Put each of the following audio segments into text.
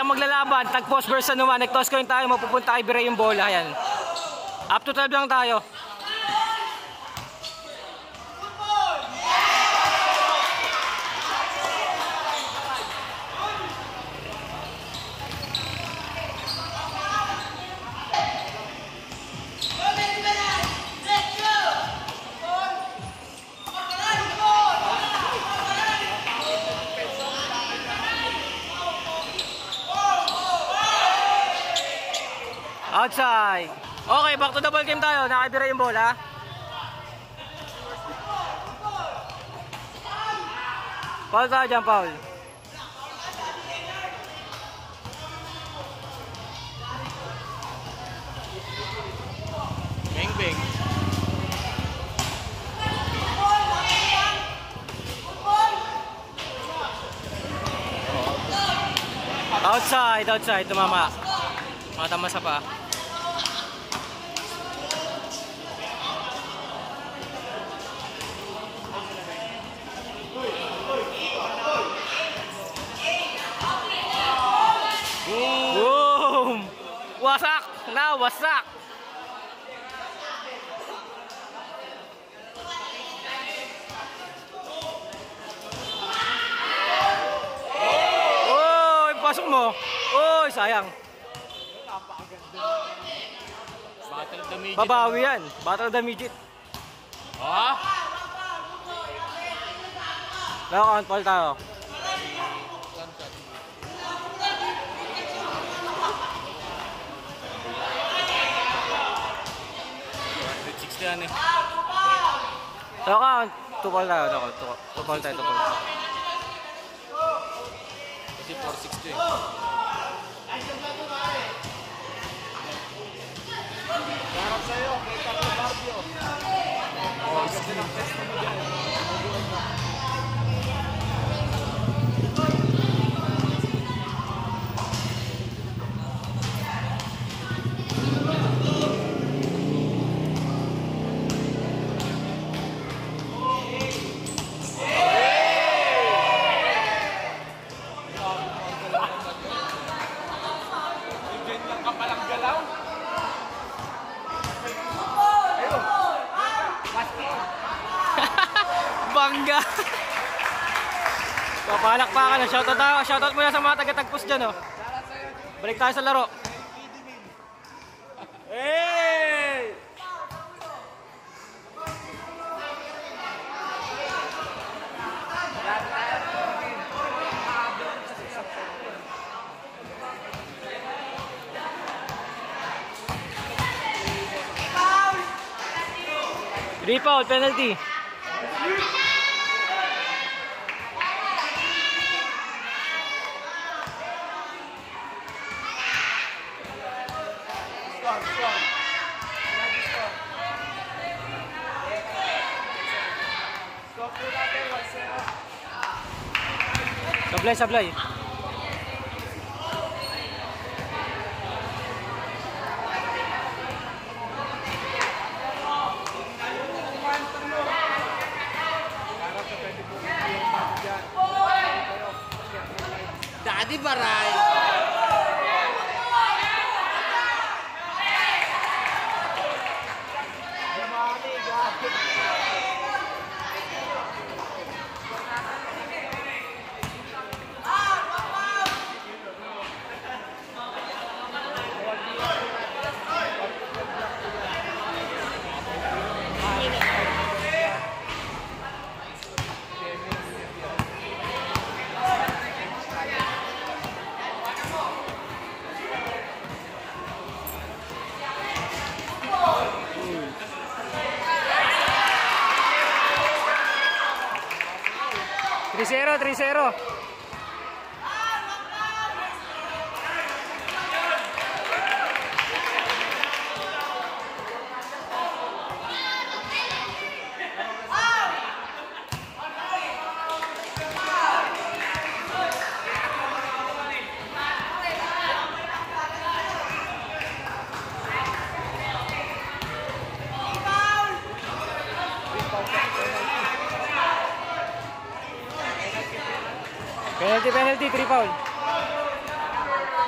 maglalaban, tag-post versus naman. Nag-toss coin tayo, mapupunta kay Bire yung bola. Ayan. Up to 12 lang tayo. Outside. Okay, back to the ball game tayo. Nakabira yung bola. Foul tayo dyan, foul. Bang bang. Outside, tumama. Matama sa pa. Boom! Wasak! Na, wasak! Oh, pasok mo. Oh, sayang. Babawi yan. Battle the midget. Ah? Nakakount ball tayo. Yan eh. Nakakount. 2 ball tayo. 2 ball tayo. Kasi 460 eh. Harap sa'yo, may Taco Barbio. Oh, kasi ng pesto mo dyan. Bangga! Papalakpakan na. Shoutout muna sa mga taga-tagpos dyan, oh. Balik tayo sa laro. Hey! Three foul, penalty. Sablay. Daddy Baray. Three zero. Penalty, 3 foul.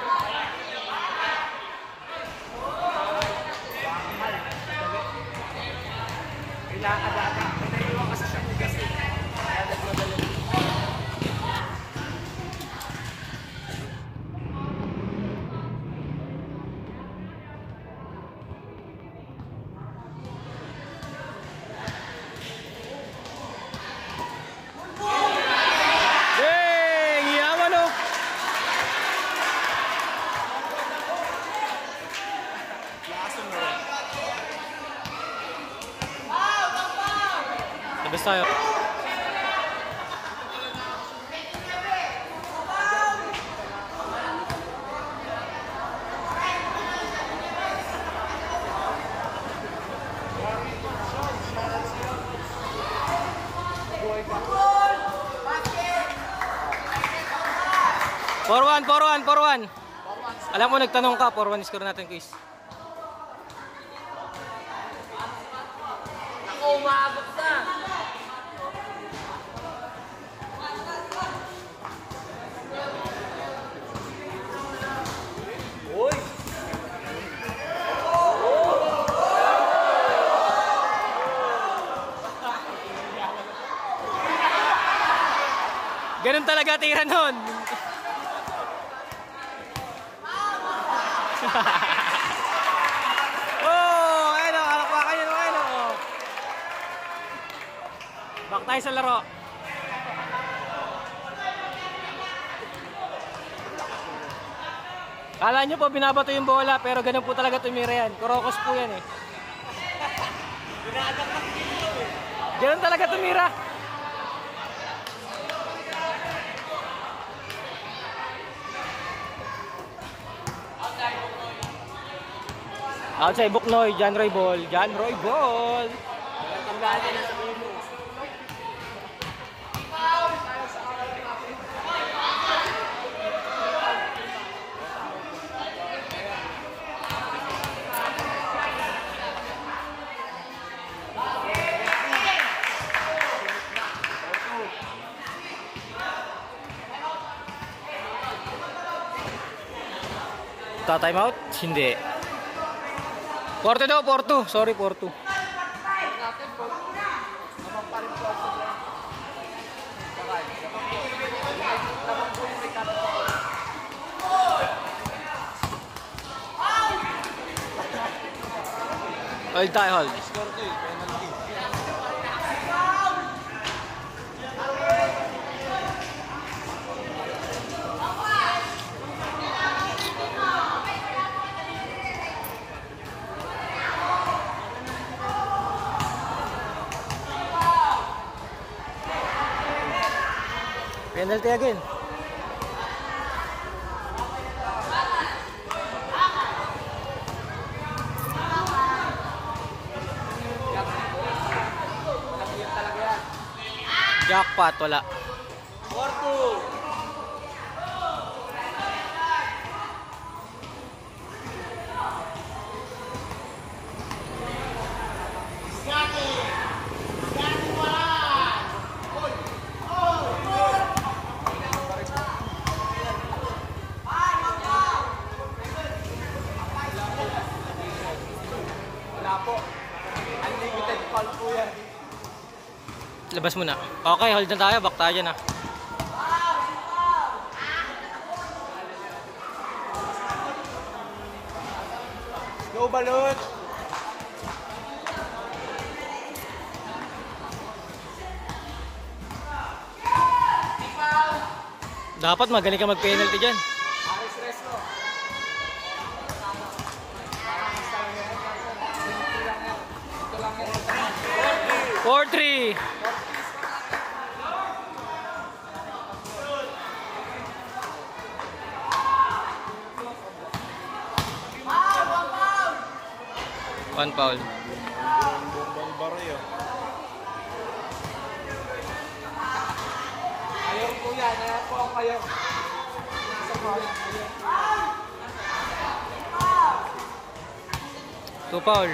Labas tayo. For one. Alam mo, nagtanong ka, 4-1 score natin, quiz. Ako, umabot na. Uy! Ganun talaga tira nun. Oh, ayun o, alakwakan yun, ayun o. Back tayo sa laro. Kala nyo po binabato yung bola, pero ganun po talaga tumira yan. Kurokos po yan eh. Ganun talaga tumira. Outside Buknoy, John Roy Ball. Time out? Hindi. 4-2 daw, 4-2. Sorry, 4-2. Hold tayo, hold. Penalty again. Jackpot, wala. 4-2. Unlimited call po yan. Labas muna. Okay, hold na tayo. Back tayo dyan ah. Go balot! Dapat magaling ka mag-penalty dyan. Aris Resto. 4-3. One foul. Bumbong Barrio. Ayaw po yan. Ayaw po ang kayo. Isa po. Two foul.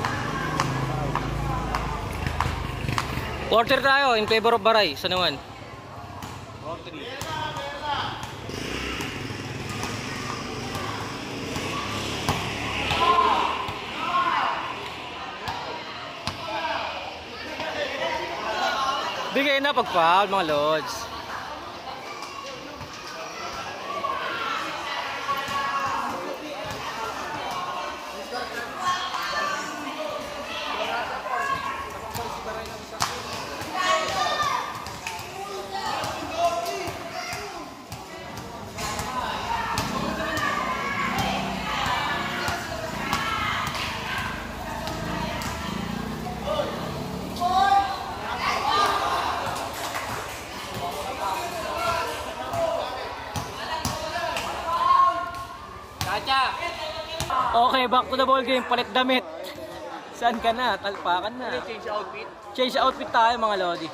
Quarter tayo in favor of Baray sa naman. 3. Bigay na pag-foul mga lods. Okay, back to the ball game. Palit damit. Saan ka na? Talpakan na. Change outfit. Change outfit tayo mga lodi.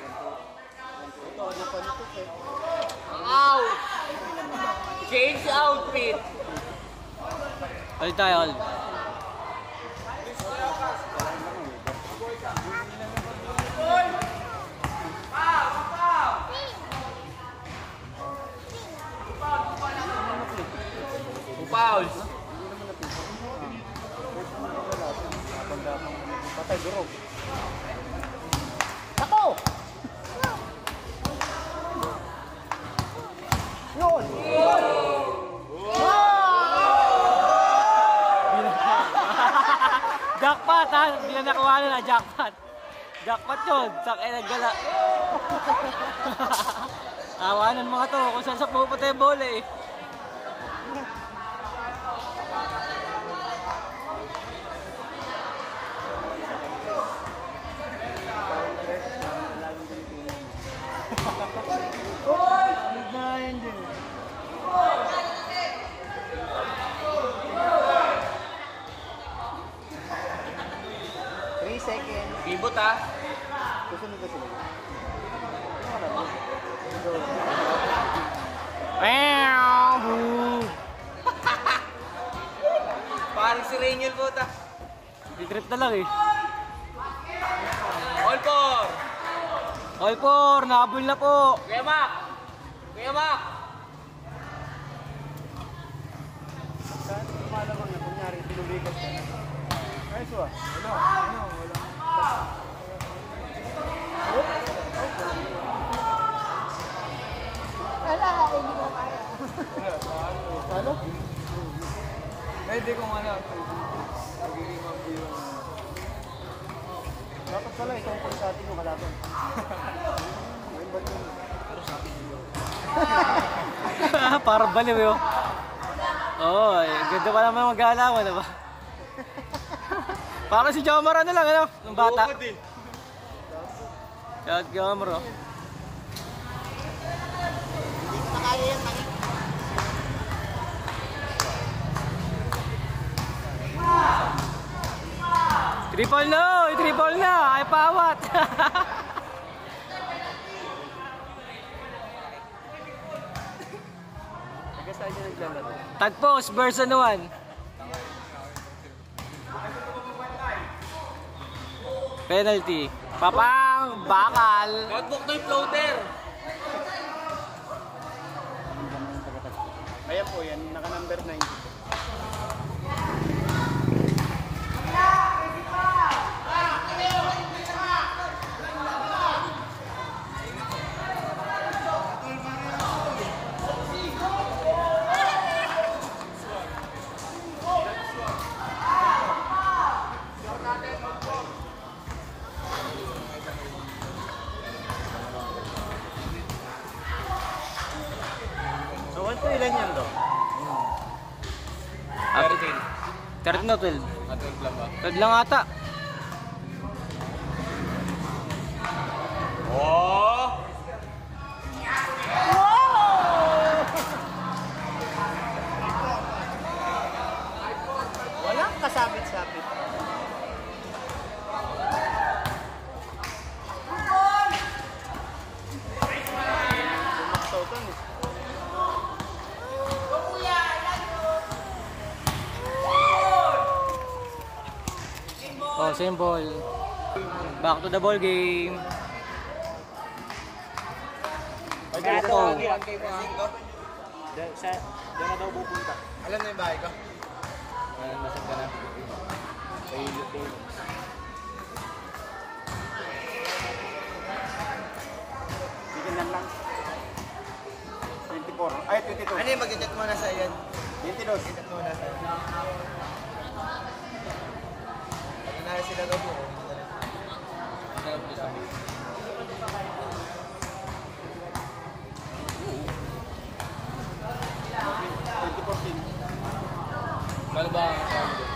Out! Change outfit! Palit tayo, hold. Fouls! Patay, durog. Ako! Yun! Jackpot ha! Hindi na nakuha na jackpot. Jackpot yun. Sakay naggala. Awanan mga to kung saan sa pupunta yung bola eh. Bibot ha? Susunod na sila. Parang si Rainiel po ta. Di-trip na lang eh. All four! All four, nahabol na po. Kuya Mac! Kuya Mac! Saan lumalamang na kunyari, tinubigas ka na. Ayos ba? Ano? Eh, di ko nga magiging mabiyong. Dapat pala, itong sa atin yung kalaban. Ngayon ba yun? Parang baliw yun. Oo, ganda pa naman mag-aalaman na ba? Parang si Jomar ano lang, ano? Nung bata. Shout Jomar, oh. Triple na! Triple na! Ay pawat! Nagkasaan niya naglalaro. Tagpos version 1. Penalty. Papang! Bakal! Notebook na yung floater! Ayan po, yan. Naka-number 90. So, ano ilan yan do? 13 na 12. 12 lang ba? 12 lang ata. Oh! Walang kasabit-sabit. Sumaksaw eh. Oh, same ball. Back to the ball game. 5 Ito. Diyan na daw pupunta. Alam na yung bahay ko? Nasaan ka na? Sa ilot din. Bigyan lang. 24. Ay, 22. Ano yung mag-chat muna sa iyan? 22. Mag-chat muna sa iyan. Ano na sila daw po? Malo ba ang kasama doon?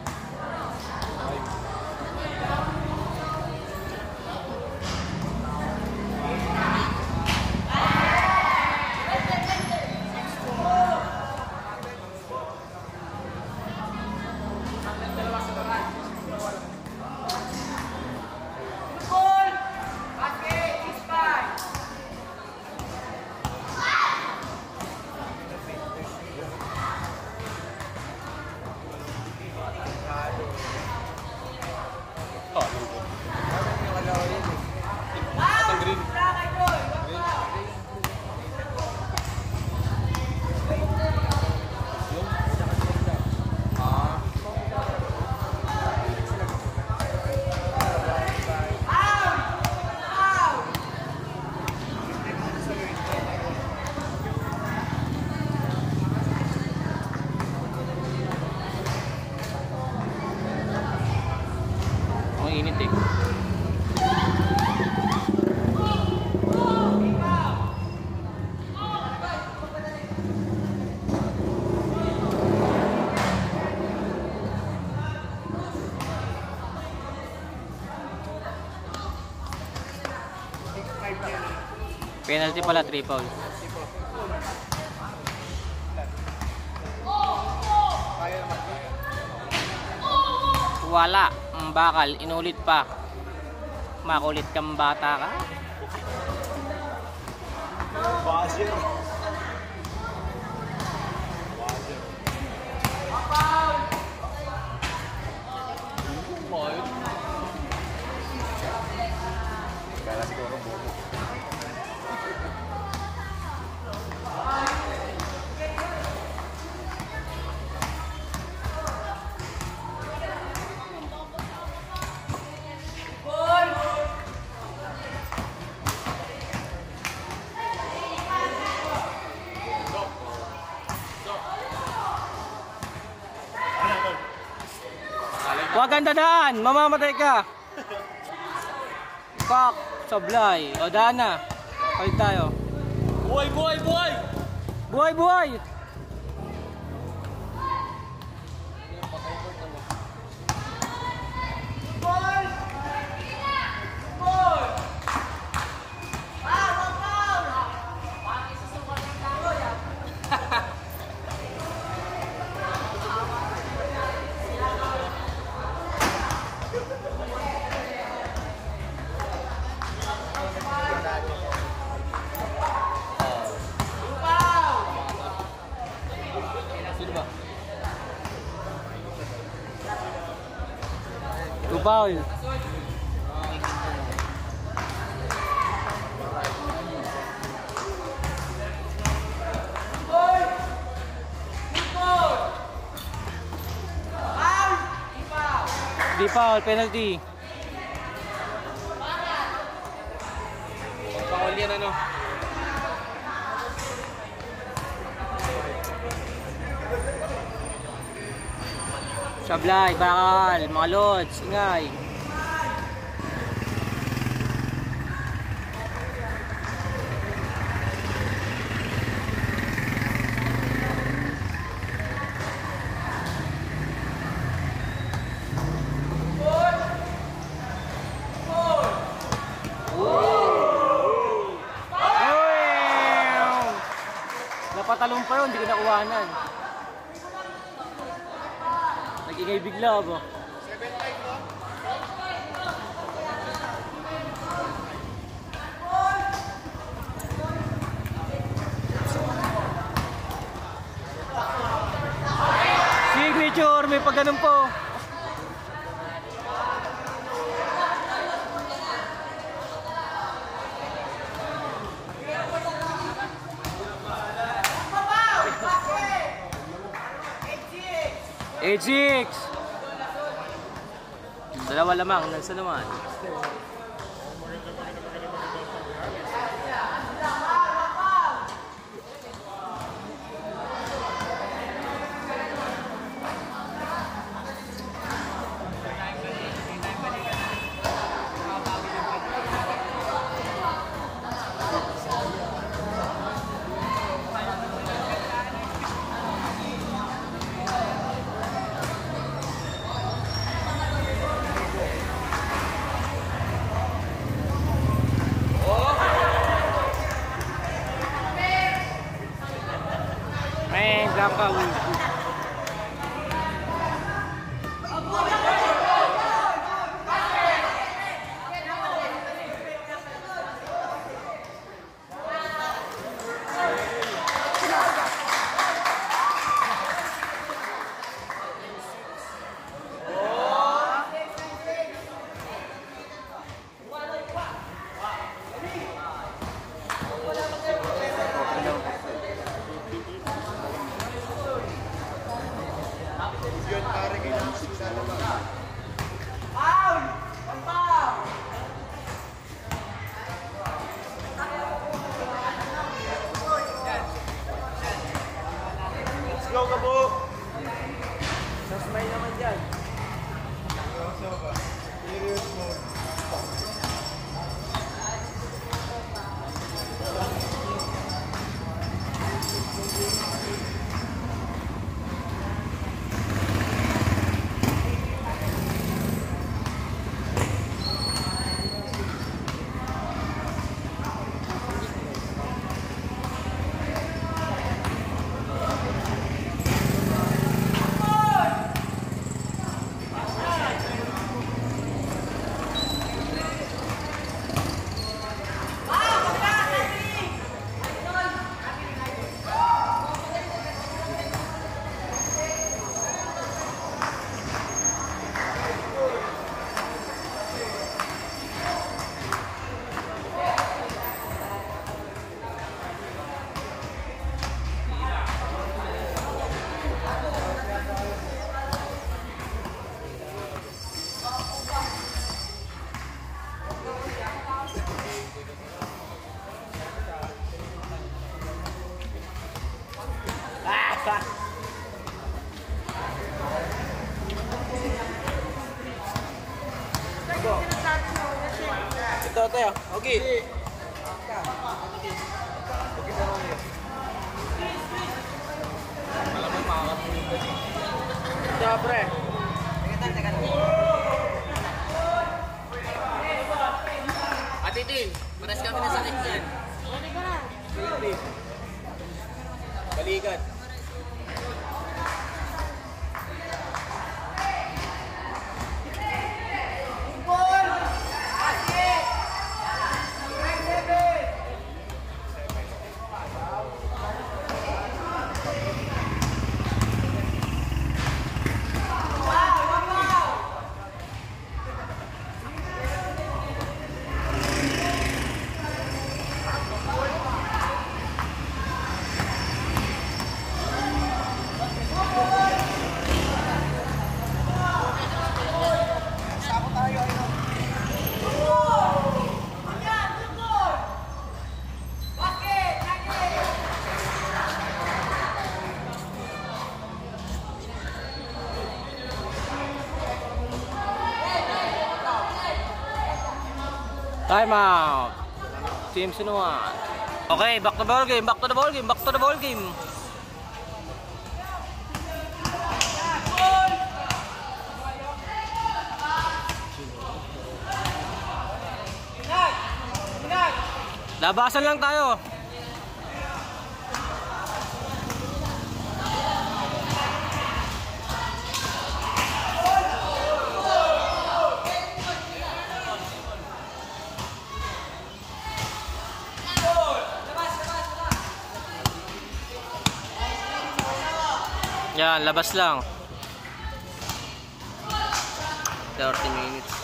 Ang init eh. Penalty pala, 3 foul. Wala, ang bakal, inulit pa. Makulit kang bata ka. Buzzer. Kaya siguro buko. Huwag kang dadaan, mamamatay ka. Pak, sablay. O daan na. Palit tayo. Buhay, buhay, buhay! Buhay, buhay! Two foul. Di foul, penalty. Bawal yan ano? Sablay, bakal, mga lods, ingay. Napatalong pa yun, hindi ko nakuhanan. Nag-ingay bigla ba? Signature, may pagganun po. 8-6. Dalawa lamang, nasa naman. Gapa. Go, Gabo! Sasmay naman dyan. Serious mode. Ito, tayo. Okay. Ito, pre. Atitin, pares kami na sakit dyan. Balikan. Time out. Team Sinuan. Okay, back to the ball game, back to the ball game, back to the ball game. Labasan lang tayo. Yan, labas lang. 30 minutes.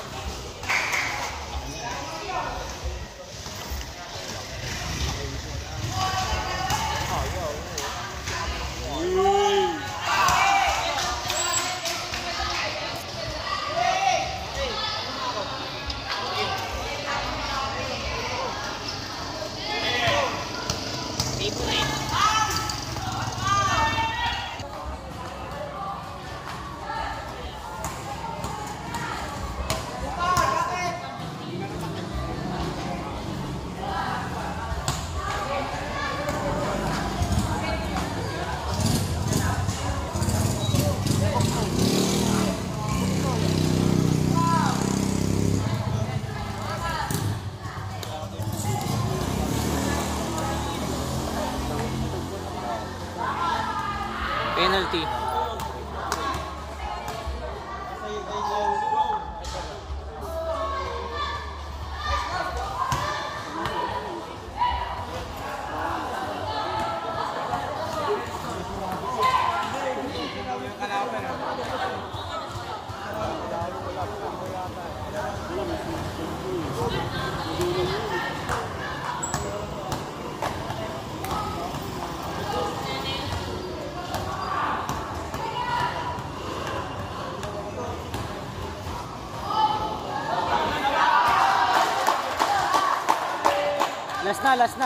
Last na, last na.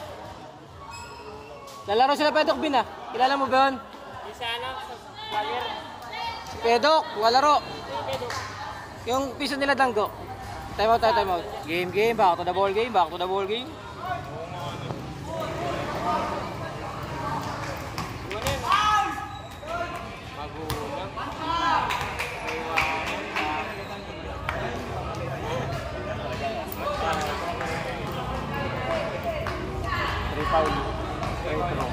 Lalaro sila Pedok Bin ah. Kilala mo ba yun? Isa ano? Baler. Pedok, walaro. Yung piso nila Danggo. Time out, time out. Game, game, back to the ball game, back to the ball game. Foul. Retro.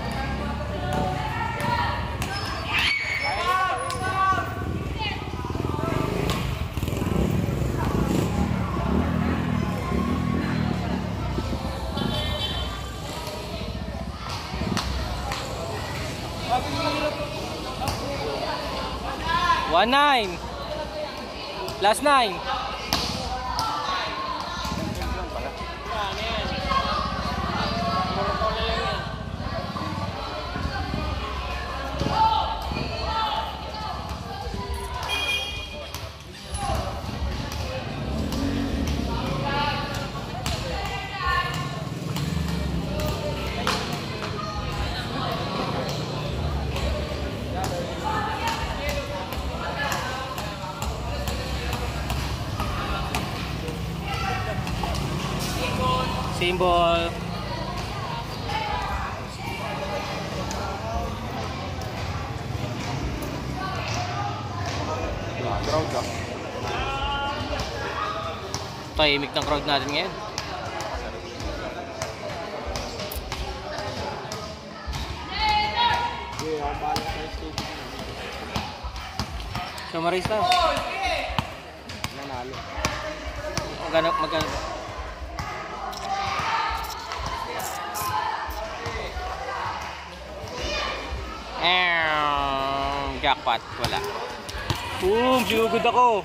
One nine. Last nine. Symbol. Crowd ka. Tahimik ng crowd natin ngayon. Yeah, ang bahala sa stadium. Summarize na. Nanalo. Magkano. Jackpot, wala. Boom, sinugod ako.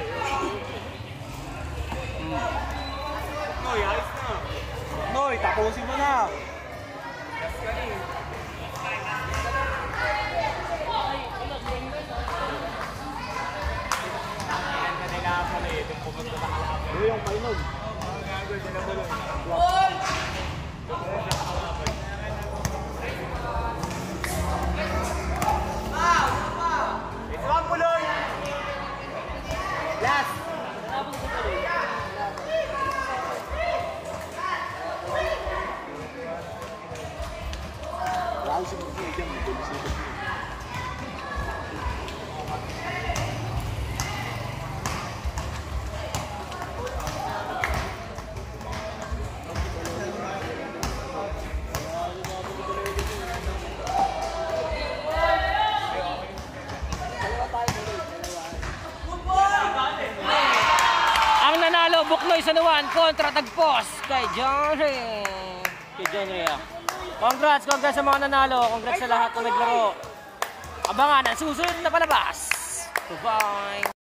Noy, ayos na. Noy, tapusin mo na. Yung painog. Last. Ang nanalo, Buknoy Sanuan kontra Tagpos kay Johnny. Kay Johnny ah. Congrats sa mga nanalo. Congrats sa lahat na naglaro. Abangan ang susunod na palabas. Bye-bye.